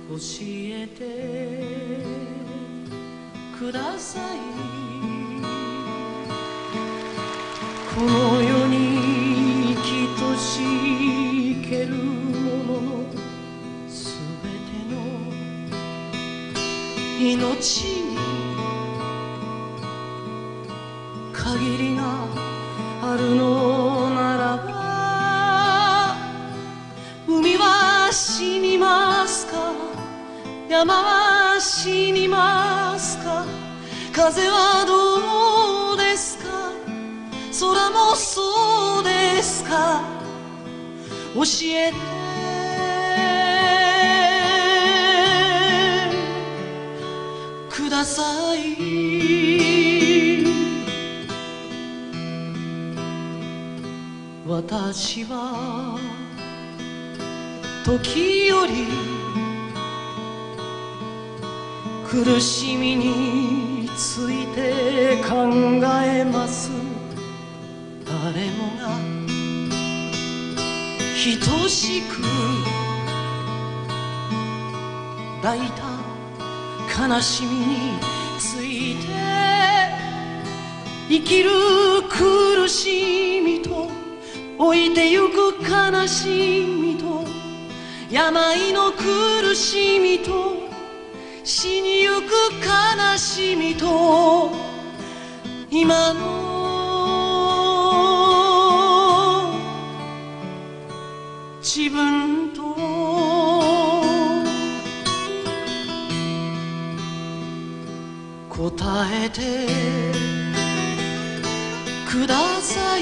教えてください。この世に生きとし生けるもののすべての命に限りがあるのならば、海は死にますか、山は死にますか、風はどうですか、空もそうですか、教えてください。私は時折苦しみについて考えます。誰もが等しく抱いた悲しみについて、生きる苦しみと老いてゆく悲しみと、病の苦しみと死にゆく悲しみと、今の自分と答えてください。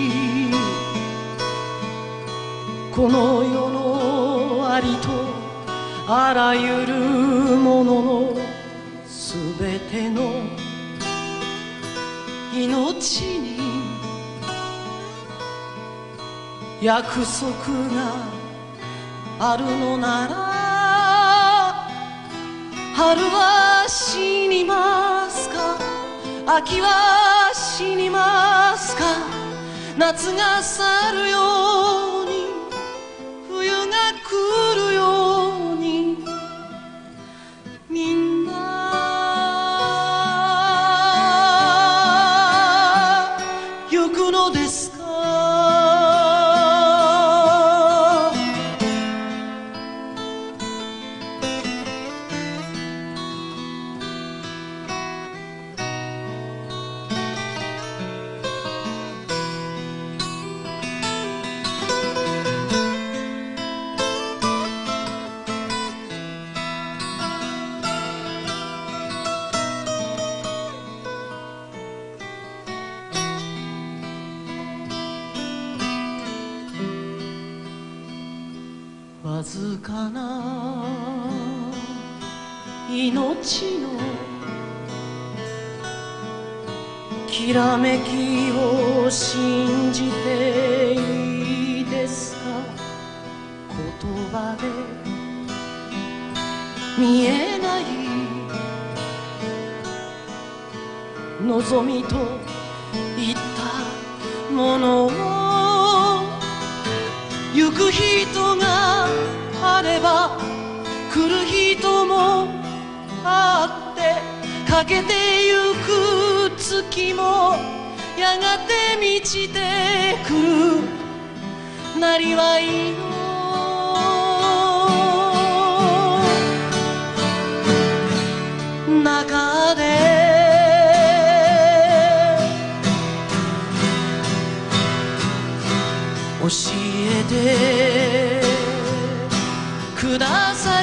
この世のありとあらゆるもののすべての命に約束があるのなら、春は死にますか、秋は死にますか、夏が去るように冬が来るように、みんな行くのですか。わずかな命のきらめきを信じていいですか。言葉で見えない望みといったものを、行く人があれば来る人もあって、かけてゆく月もやがて満ちてくるなりわいの中で、教えてください。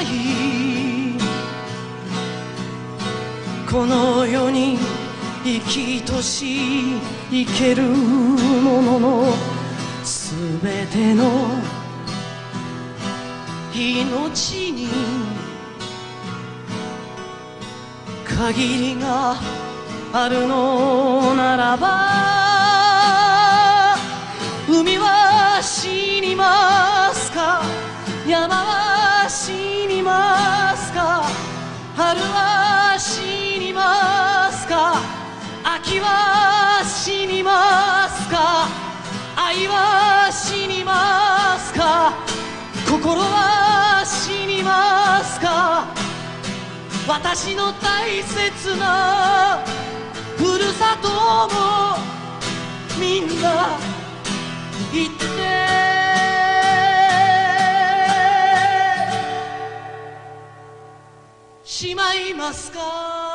この世に生きとし生けるもののすべての命に限りがあるのならば、海は死にますか、山は死にますか、春は死にますか、秋は死にますか、愛は死にますか、心は死にますか。 私の大切なふるさともみんな行ってしまいますか。